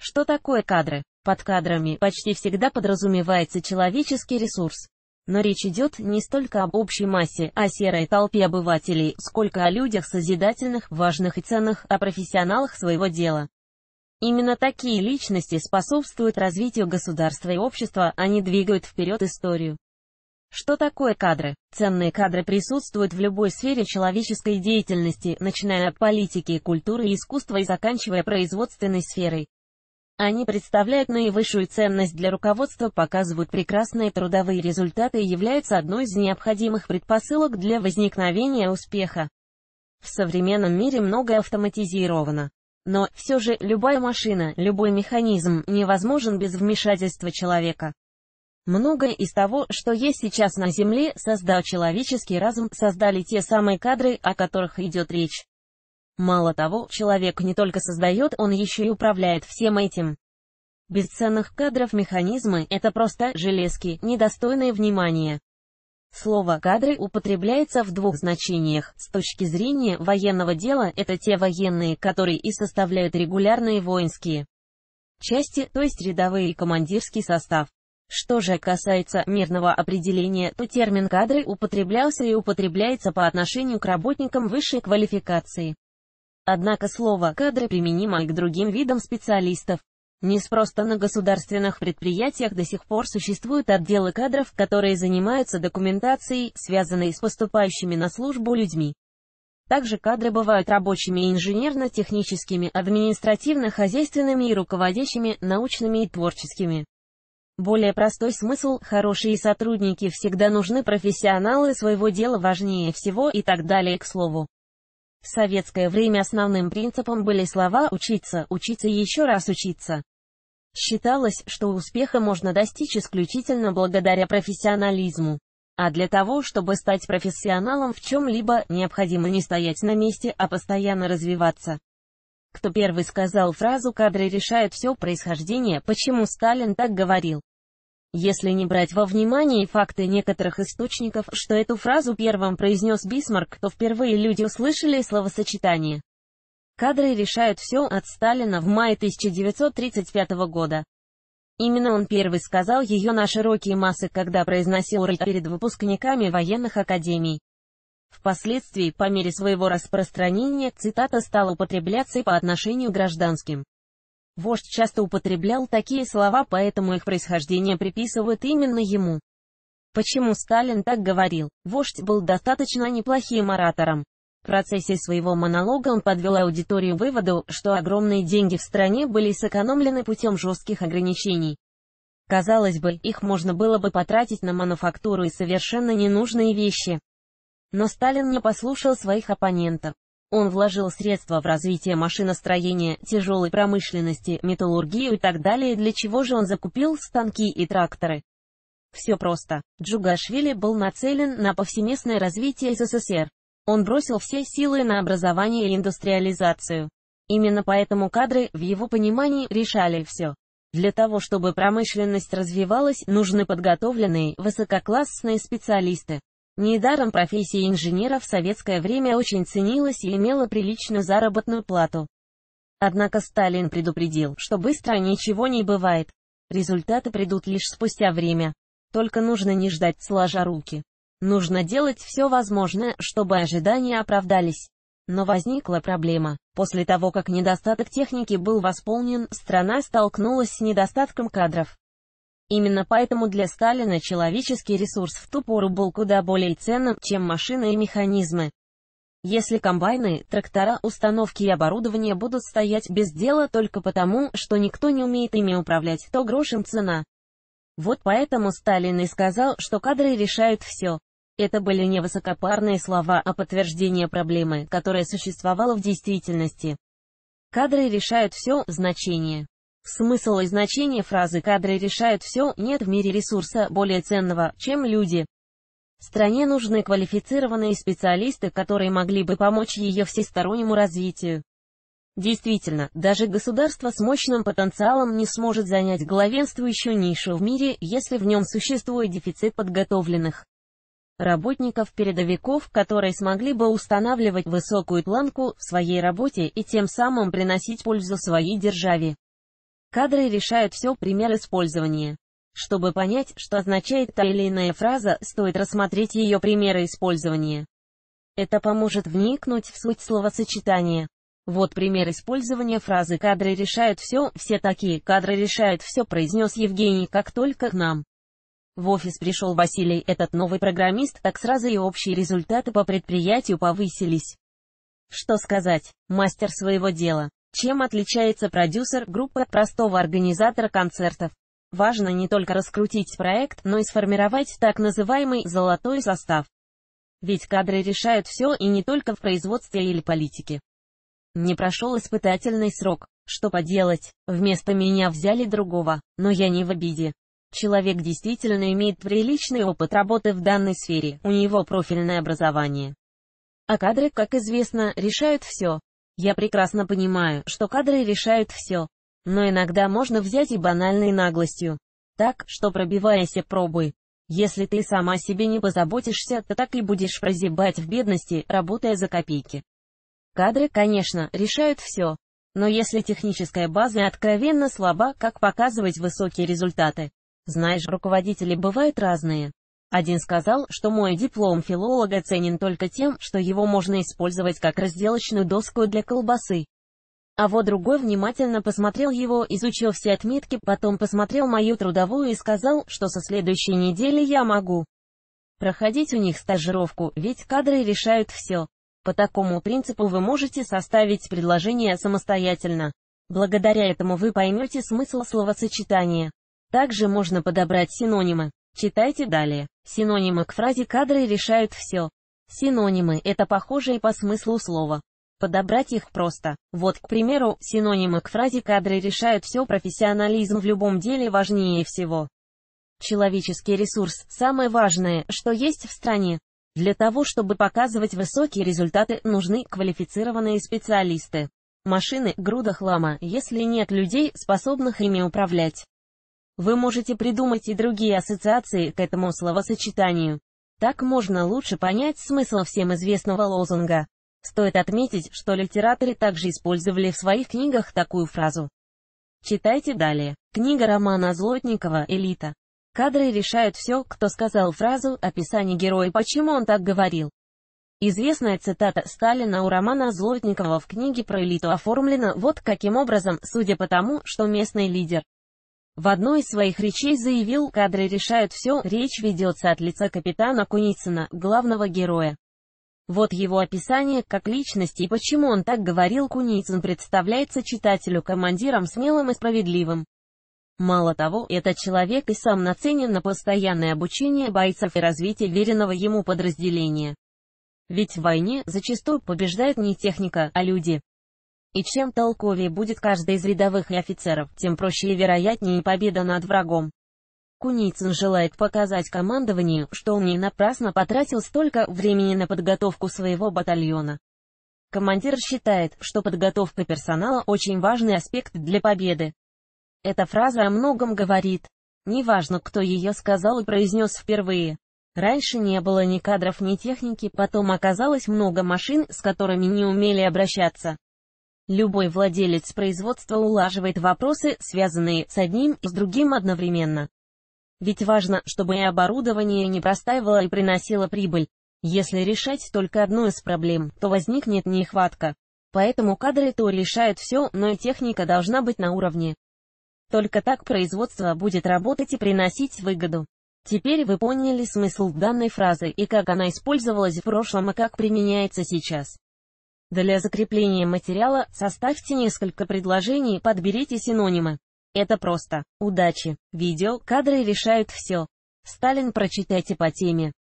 Что такое кадры? Под кадрами почти всегда подразумевается человеческий ресурс. Но речь идет не столько об общей массе, о серой толпе обывателей, сколько о людях созидательных, важных и ценных, о профессионалах своего дела. Именно такие личности способствуют развитию государства и общества, они двигают вперед историю. Что такое кадры? Ценные кадры присутствуют в любой сфере человеческой деятельности, начиная от политики, культуры и искусства и заканчивая производственной сферой. Они представляют наивысшую ценность для руководства, показывают прекрасные трудовые результаты и являются одной из необходимых предпосылок для возникновения успеха. В современном мире многое автоматизировано. Но, все же, любая машина, любой механизм невозможен без вмешательства человека. Многое из того, что есть сейчас на Земле, создал человеческий разум, создали те самые кадры, о которых идет речь. Мало того, человек не только создает, он еще и управляет всем этим. Без ценных кадров механизмы — это просто железки, недостойные внимания. Слово «кадры» употребляется в двух значениях. С точки зрения военного дела, это те военные, которые и составляют регулярные воинские части, то есть рядовые и командирский состав. Что же касается мирного определения, то термин «кадры» употреблялся и употребляется по отношению к работникам высшей квалификации. Однако слово «кадры» применимо и к другим видам специалистов. Неспроста на государственных предприятиях до сих пор существуют отделы кадров, которые занимаются документацией, связанной с поступающими на службу людьми. Также кадры бывают рабочими и инженерно-техническими, административно-хозяйственными и руководящими, научными и творческими. Более простой смысл – хорошие сотрудники всегда нужны, профессионалы своего дела важнее всего и так далее. К слову, в советское время основным принципом были слова «учиться, учиться и еще раз учиться». Считалось, что успеха можно достичь исключительно благодаря профессионализму. А для того, чтобы стать профессионалом в чем-либо, необходимо не стоять на месте, а постоянно развиваться. Кто первый сказал фразу «кадры решают все» происхождение, почему Сталин так говорил? Если не брать во внимание факты некоторых источников, что эту фразу первым произнес Бисмарк, то впервые люди услышали словосочетание «кадры решают все» от Сталина в мае 1935 года. Именно он первый сказал ее на широкие массы, когда произносил речь перед выпускниками военных академий. Впоследствии, по мере своего распространения, цитата стала употребляться и по отношению к гражданским. Вождь часто употреблял такие слова, поэтому их происхождение приписывают именно ему. Почему Сталин так говорил? Вождь был достаточно неплохим оратором. В процессе своего монолога он подвел аудиторию к выводу, что огромные деньги в стране были сэкономлены путем жестких ограничений. Казалось бы, их можно было бы потратить на мануфактуру и совершенно ненужные вещи. Но Сталин не послушал своих оппонентов. Он вложил средства в развитие машиностроения, тяжелой промышленности, металлургию и так далее, для чего же он закупил станки и тракторы. Все просто. Джугашвили был нацелен на повсеместное развитие СССР. Он бросил все силы на образование и индустриализацию. Именно поэтому кадры, в его понимании, решали все. Для того, чтобы промышленность развивалась, нужны подготовленные, высококлассные специалисты. Недаром профессия инженера в советское время очень ценилась и имела приличную заработную плату. Однако Сталин предупредил, что быстро ничего не бывает. Результаты придут лишь спустя время. Только нужно не ждать сложа руки. Нужно делать все возможное, чтобы ожидания оправдались. Но возникла проблема. После того, как недостаток техники был восполнен, страна столкнулась с недостатком кадров. Именно поэтому для Сталина человеческий ресурс в ту пору был куда более ценным, чем машины и механизмы. Если комбайны, трактора, установки и оборудование будут стоять без дела только потому, что никто не умеет ими управлять, то грош им цена. Вот поэтому Сталин и сказал, что кадры решают все. Это были не высокопарные слова, а подтверждение проблемы, которая существовала в действительности. Кадры решают все, значение. Смысл и значение фразы «кадры решают все» нет в мире ресурса, более ценного, чем люди. Стране нужны квалифицированные специалисты, которые могли бы помочь ее всестороннему развитию. Действительно, даже государство с мощным потенциалом не сможет занять главенствующую нишу в мире, если в нем существует дефицит подготовленных работников-передовиков, которые смогли бы устанавливать высокую планку в своей работе и тем самым приносить пользу своей державе. Кадры решают все. Пример использования. Чтобы понять, что означает та или иная фраза, стоит рассмотреть ее примеры использования. Это поможет вникнуть в суть словосочетания. Вот пример использования фразы «кадры решают все», все такие «кадры решают все», произнес Евгений, как только к нам в офис пришел Василий, этот новый программист, так сразу и общие результаты по предприятию повысились. Что сказать, мастер своего дела. Чем отличается продюсер группы от простого организатора концертов? Важно не только раскрутить проект, но и сформировать так называемый «золотой состав». Ведь кадры решают все, и не только в производстве или политике. Не прошел испытательный срок. Что поделать, вместо меня взяли другого, но я не в обиде. Человек действительно имеет приличный опыт работы в данной сфере, у него профильное образование. А кадры, как известно, решают все. Я прекрасно понимаю, что кадры решают все. Но иногда можно взять и банальной наглостью. Так, что пробивайся, пробуй. Если ты сама о себе не позаботишься, то так и будешь прозябать в бедности, работая за копейки. Кадры, конечно, решают все. Но если техническая база откровенно слаба, как показывать высокие результаты? Знаешь, руководители бывают разные. Один сказал, что мой диплом филолога ценен только тем, что его можно использовать как разделочную доску для колбасы. А вот другой внимательно посмотрел его, изучил все отметки, потом посмотрел мою трудовую и сказал, что со следующей недели я могу проходить у них стажировку, ведь кадры решают все. По такому принципу вы можете составить предложение самостоятельно. Благодаря этому вы поймете смысл словосочетания. Также можно подобрать синонимы. Читайте далее. Синонимы к фразе «кадры решают все». Синонимы – это похожие по смыслу слова. Подобрать их просто. Вот, к примеру, синонимы к фразе «кадры решают все». Профессионализм в любом деле важнее всего. Человеческий ресурс – самое важное, что есть в стране. Для того, чтобы показывать высокие результаты, нужны квалифицированные специалисты. Машины – груда хлама, если нет людей, способных ими управлять. Вы можете придумать и другие ассоциации к этому словосочетанию. Так можно лучше понять смысл всем известного лозунга. Стоит отметить, что литераторы также использовали в своих книгах такую фразу. Читайте далее. Книга Романа Злотникова «Элита». Кадры решают все. Кто сказал фразу, описание героя, почему он так говорил. Известная цитата Сталина у Романа Злотникова в книге про элиту оформлена вот каким образом, судя по тому, что местный лидер в одной из своих речей заявил, кадры решают все, речь ведется от лица капитана Куницына, главного героя. Вот его описание как личности и почему он так говорил. Куницын представляется читателю командиром смелым и справедливым. Мало того, этот человек и сам нацелен на постоянное обучение бойцов и развитие веренного ему подразделения. Ведь в войне зачастую побеждает не техника, а люди. И чем толковее будет каждый из рядовых и офицеров, тем проще и вероятнее победа над врагом. Куницын желает показать командованию, что он не напрасно потратил столько времени на подготовку своего батальона. Командир считает, что подготовка персонала очень важный аспект для победы. Эта фраза о многом говорит. Неважно, кто ее сказал и произнес впервые. Раньше не было ни кадров, ни техники, потом оказалось много машин, с которыми не умели обращаться. Любой владелец производства улаживает вопросы, связанные с одним и с другим одновременно. Ведь важно, чтобы и оборудование не простаивало и приносило прибыль. Если решать только одну из проблем, то возникнет нехватка. Поэтому кадры то решают все, но и техника должна быть на уровне. Только так производство будет работать и приносить выгоду. Теперь вы поняли смысл данной фразы и как она использовалась в прошлом и как применяется сейчас. Для закрепления материала составьте несколько предложений, подберите синонимы. Это просто. Удачи. Видео, кадры решают все. Сталин, прочитайте по теме.